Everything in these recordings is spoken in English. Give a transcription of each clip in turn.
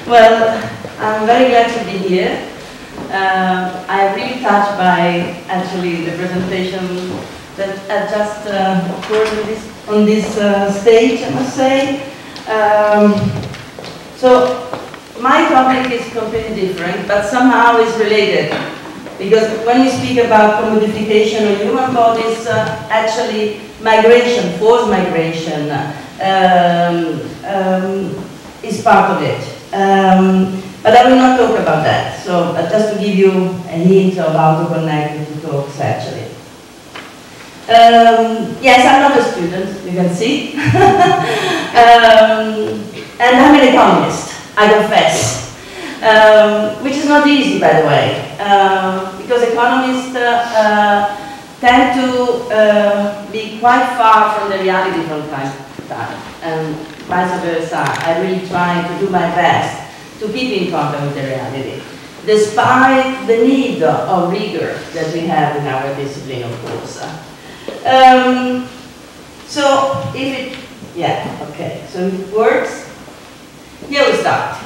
Well, I'm very glad to be here. I'm really touched by actually the presentation that just occurred on this stage, I must say. So my topic is completely different, but somehow it's related. Because when we speak about commodification of human bodies, actually migration, forced migration, is part of it. But I will not talk about that. So just to give you a hint of how to connect the two talks actually. Yes, I'm not a student, you can see. And I'm an economist, I confess. Which is not easy, by the way, because economists tend to be quite far from the reality from time to time, and vice versa. I really try to do my best to keep in contact with the reality, despite the need of rigor that we have in our discipline, of course. So if it, yeah, okay, so if it works, here we start.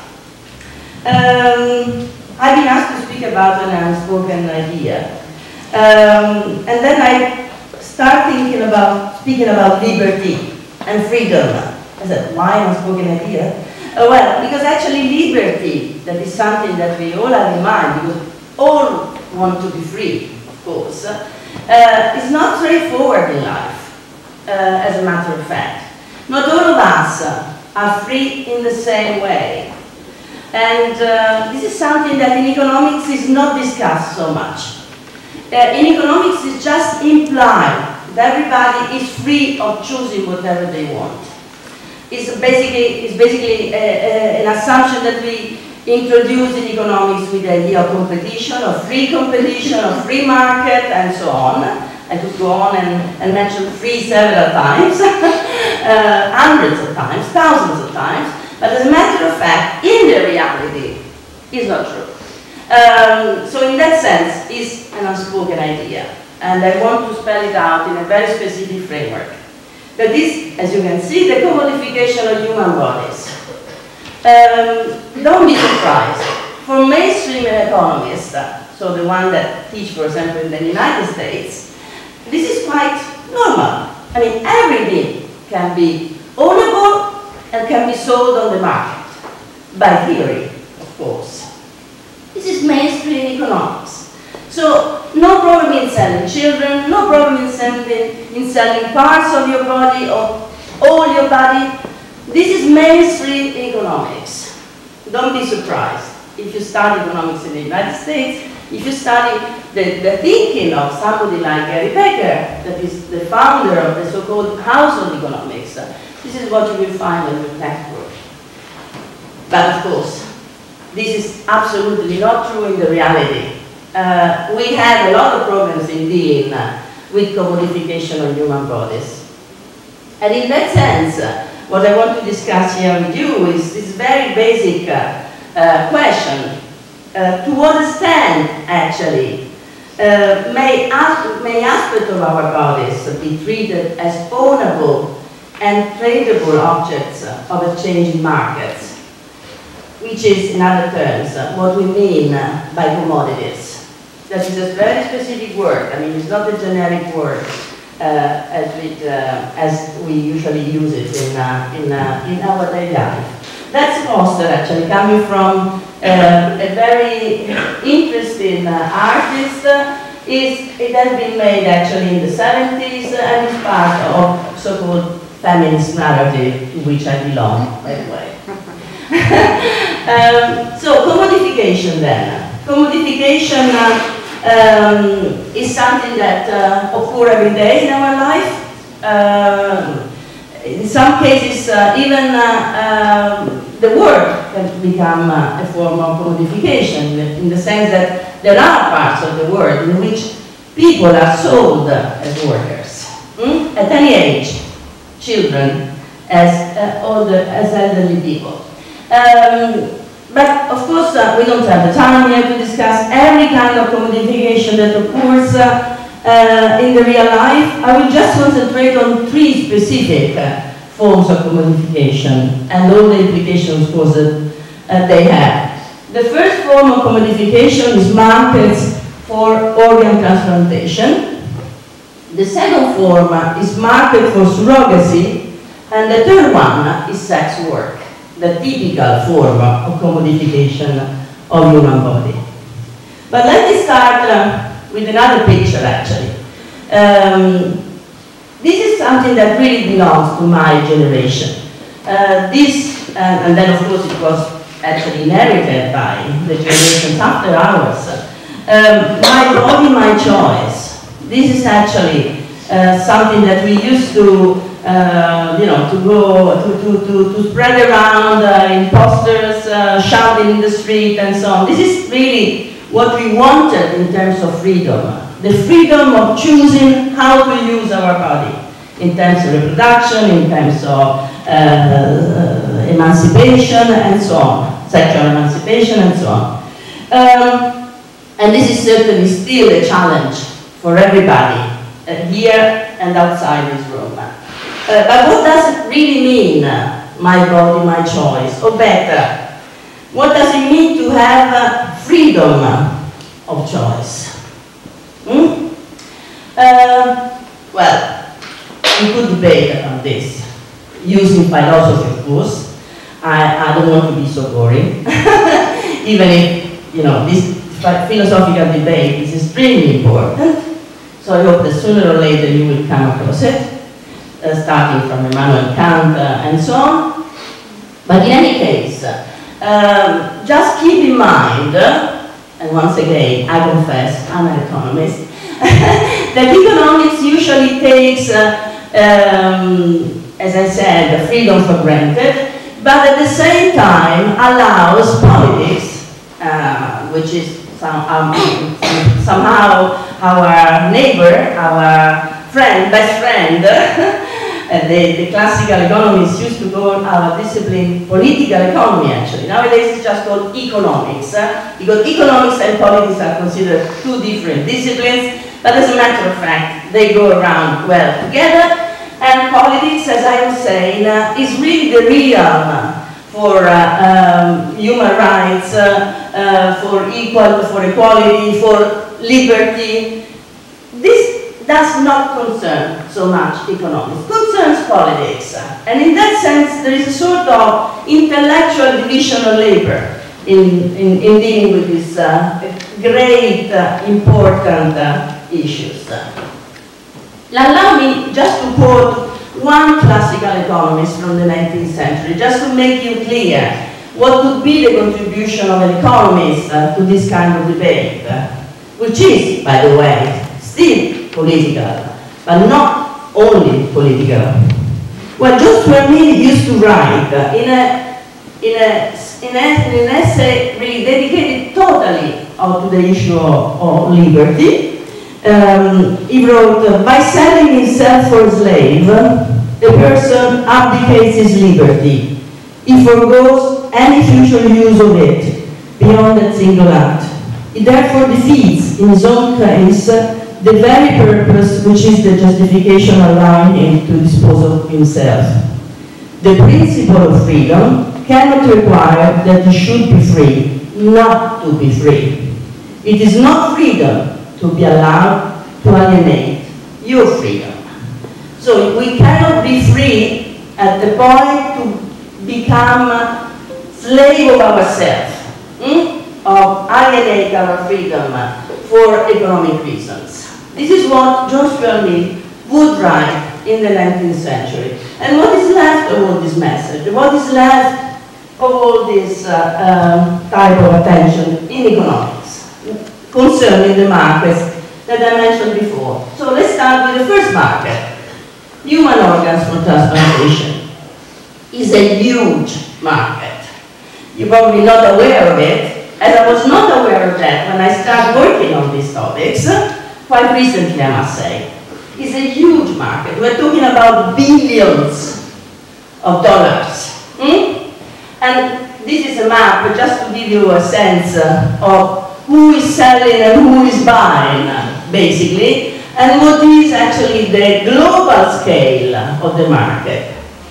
I've been asked to speak about an unspoken idea. And then I start thinking about speaking about liberty and freedom. I said, why an unspoken idea? Well, because actually liberty, that is something that we all have in mind, because all want to be free, of course, is not straightforward in life, as a matter of fact. Not all of us are free in the same way. And this is something that in economics is not discussed so much. In economics it's just implied that everybody is free of choosing whatever they want. It's basically an assumption that we introduce in economics with the idea of competition, of free market, and so on. I could go on and mention free several times, hundreds of times, thousands of times. But as a matter of fact, in the reality, it's not true. So in that sense, it's an unspoken idea. And I want to spell it out in a very specific framework. That is, as you can see, the commodification of human bodies. Don't be surprised. For mainstream economists, so the one that teach, for example, in the United States, this is quite normal. I mean, everything can be ownable and can be sold on the market, by theory, of course. This is mainstream economics. So, no problem in selling children, no problem in selling parts of your body or all your body. This is mainstream economics. Don't be surprised if you study economics in the United States, if you study the thinking of somebody like Gary Becker, that is the founder of the so-called household economics. This is what you will find in your textbook. But of course, this is absolutely not true in the reality. We have a lot of problems in dealing with commodification of human bodies. And in that sense, what I want to discuss here with you is this very basic question. To what extent, actually, may aspects of our bodies be treated as ownable and tradable objects of a changing markets, which is, in other terms, what we mean by commodities. That is a very specific word. I mean, it's not a generic word as we usually use it in our daily life. That's Foster, actually, coming from a very interesting artist. It has been made actually in the 70s and is part of so-called feminist narrative to which I belong, by the way. So commodification then. Commodification is something that occurs every day in our life. In some cases, even the word can become a form of commodification, in the sense that there are parts of the world in which people are sold as workers. At any age, children as elderly people. But of course, we don't have the time here to discuss every kind of commodification that occurs in the real life. I will just concentrate on three specific forms of commodification and all the implications, of course, they have. The first form of commodification is markets for organ transplantation. The second form is market for surrogacy, and the third one is sex work, the typical form of commodification of human body. But let me start with another picture, actually. This is something that really belongs to my generation. And then of course it was actually inherited by the generations after ours. My body, my choice. This is actually something that we used to, to spread around in posters, shouting in the street and so on. This is really what we wanted in terms of freedom. The freedom of choosing how to use our body in terms of reproduction, in terms of emancipation and so on, sexual emancipation and so on. And this is certainly still a challenge for everybody here and outside this room. But what does it really mean, my body, my choice? Or better, what does it mean to have freedom of choice? Well, we could debate on this, using philosophy, of course. I don't want to be so boring, even if, this philosophical debate is extremely important. So I hope that sooner or later you will come across it, starting from Immanuel Kant and so on. But in any case, just keep in mind, and once again, I confess, I'm an economist, that economics usually takes, as I said, freedom for granted, but at the same time allows politics, which is somehow our neighbor, our friend, best friend. The classical economists used to call our discipline political economy, actually. Nowadays it's just called economics, because economics and politics are considered two different disciplines, but as a matter of fact, they go around well together. And politics, as I was saying, is really the realm for human rights, for equality, for liberty. This does not concern so much economics, concerns politics. And in that sense, there is a sort of intellectual division of labor in dealing with these great, important issues. Allow me just to quote one classical economist from the 19th century, just to make you clear what would be the contribution of an economist to this kind of debate, which is, by the way, still political, but not only political. Well, John Stuart Mill used to write in an essay really dedicated totally to the issue of liberty. He wrote, by selling himself for a slave, a person abdicates his liberty. He forgoes any future use of it beyond that single act. He therefore defeats, in his own case, the very purpose which is the justification allowing him to dispose of himself. The principle of freedom cannot require that he should be free, not to be free. It is not freedom to be allowed to alienate your freedom. So we cannot be free at the point to become slave of ourselves, of alienate our freedom for economic reasons. This is what John Stuart Mill would write in the 19th century. And what is left of all this message? What is left of all this type of attention in economics concerning the markets that I mentioned before? So let's start with the first market. Human organs for transplantation is a huge market. You're probably not aware of it, as I was not aware of that when I started working on these topics, quite recently I must say. It's a huge market. We're talking about billions of dollars. And this is a map just to give you a sense of who is selling and who is buying, basically, and what is actually the global scale of the market.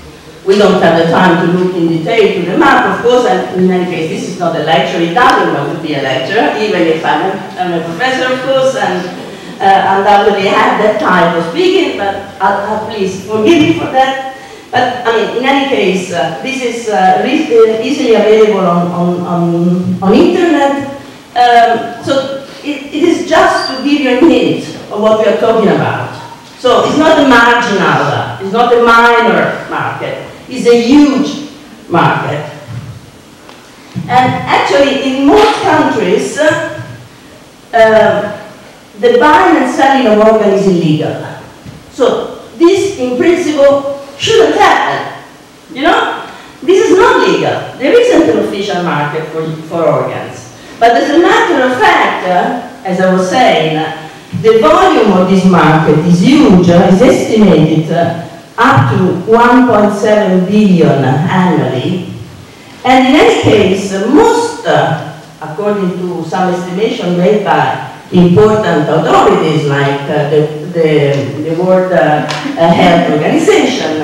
We don't have the time to look in detail to the map, of course, and in any case, this is not a lecture. It doesn't want to be a lecture, even if I'm a professor, of course, and undoubtedly have that type of speaking, but please forgive me for that. But, I mean, in any case, this is easily available on internet. So it is just to give you a hint of what we are talking about. So it's not a marginal, it's not a minor market, it's a huge market. And actually, in most countries, the buying and selling of organs is illegal. So this, in principle, shouldn't happen. You know? This is not legal. There isn't an official market for organs. But as a matter of fact, as I was saying, the volume of this market is huge, is estimated up to 1.7 billion annually. And in any case, most, according to some estimation made by important authorities like the World Health Organization,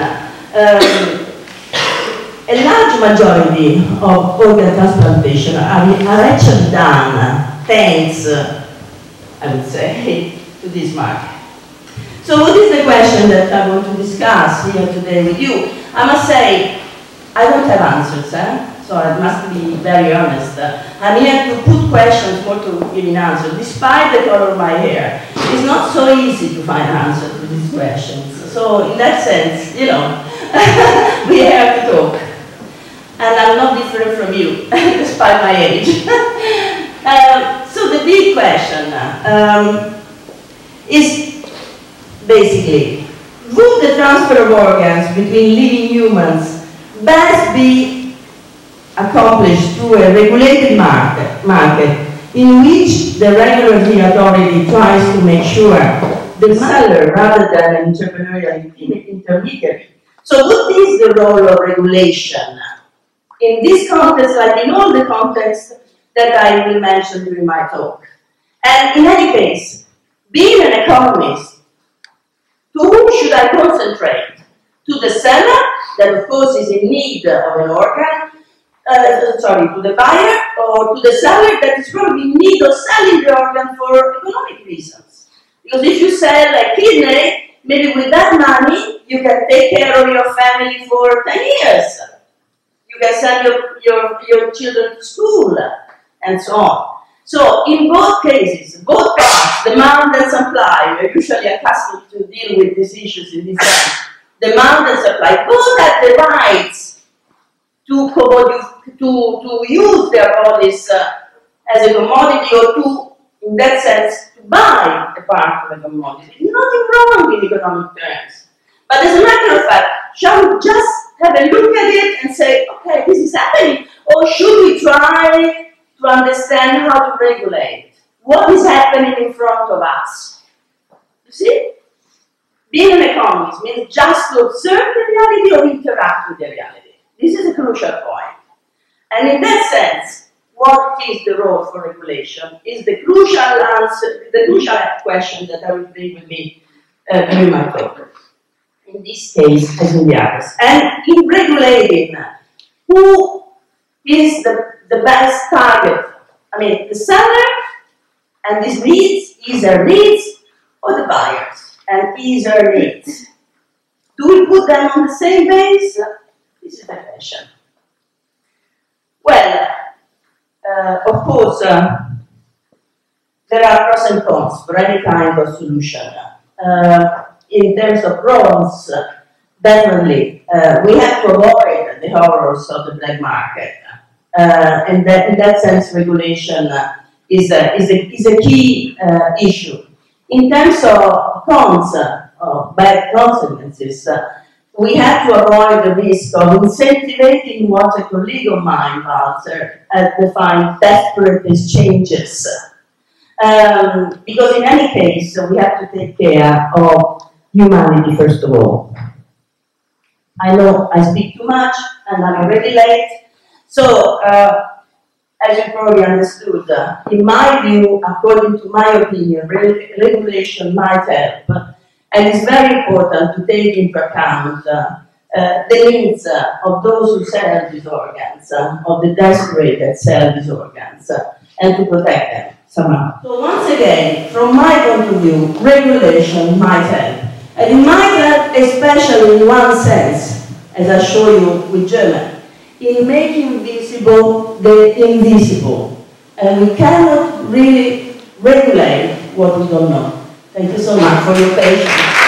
a large majority of organ transplantation are actually done thanks, I would say, to this market. So what is the question that I want to discuss here today with you? I must say, I don't have answers, so I must be very honest. I'm here to put questions, more to give an answer. Despite the color of my hair, it's not so easy to find answers to these questions. So in that sense, you know, we have to talk. And I'm not different from you, despite my age. So the big question is basically, would the transfer of organs between living humans best be accomplished through a regulated market in which the regulatory authority tries to make sure the seller rather than an entrepreneurial intermediary? So what is the role of regulation in this context, like in all the contexts that I will mention during my talk? And in any case, being an economist, to whom should I concentrate? To the seller, that of course is in need of an organ, to the buyer, or to the seller that is probably in need of selling the organ for economic reasons. Because if you sell a kidney, maybe with that money, you can take care of your family for 10 years. You can send your children to school, and so on. So in both cases, both parts, demand and supply, we're usually accustomed to deal with these issues in this sense. Demand and supply, both have the rights to use their bodies as a commodity, or to, in that sense, to buy a part of a commodity. There's nothing wrong in economic terms. But as a matter of fact, shall we just have a look at it and say, okay, this is happening, or should we try to understand how to regulate what is happening in front of us? You see? Being an economist means just to observe the reality or interact with the reality. This is a crucial point. And in that sense, what is the role for regulation is the crucial answer, the crucial question that I will bring with me during my talk. In this case, as in the others. And in regulating, who is the best target? I mean, the seller and his needs, either needs, or the buyers and either needs. Do we put them on the same base? This is the question. Well, of course, there are pros and cons for any kind of solution. In terms of pros, definitely, we have to avoid the horrors of the black market. And that, in that sense, regulation is a key issue. In terms of cons, bad consequences, we have to avoid the risk of incentivizing what a colleague of mine, Walter, defined desperate exchanges. Because in any case, we have to take care of humanity first of all. I know I speak too much and I'm already late. So, as you probably understood, in my view, according to my opinion, regulation might help. And it's very important to take into account the needs of those who sell these organs, of the desperate that sell these organs, and to protect them somehow. So once again, from my point of view, regulation might help. And it might help especially in one sense, as I show you with Germany, in making visible the invisible. And we cannot really regulate what we don't know. Thank you so much for your patience.